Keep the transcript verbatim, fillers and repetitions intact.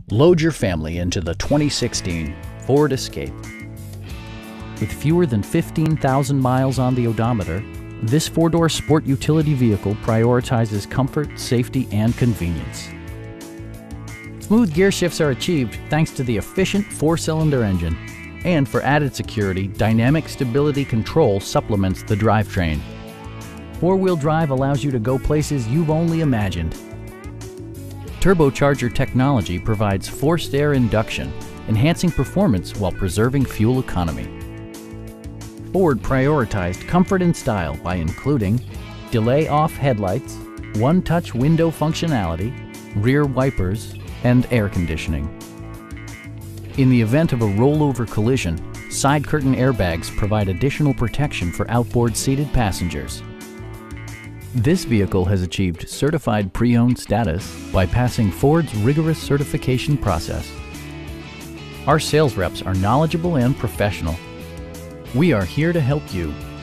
Load your family into the twenty sixteen Ford Escape. With fewer than fifteen thousand miles on the odometer, this four-door sport utility vehicle prioritizes comfort, safety, and convenience. Smooth gear shifts are achieved thanks to the efficient four-cylinder engine. And for added security, dynamic stability control supplements the drivetrain. Four-wheel drive allows you to go places you've only imagined. Turbocharger technology provides forced air induction, enhancing performance while preserving fuel economy. Ford prioritized comfort and style by including delay-off headlights, one-touch window functionality, rear wipers, and air conditioning. In the event of a rollover collision, side curtain airbags provide additional protection for outboard seated passengers. This vehicle has achieved certified pre-owned status by passing Ford's rigorous certification process. Our sales reps are knowledgeable and professional. We are here to help you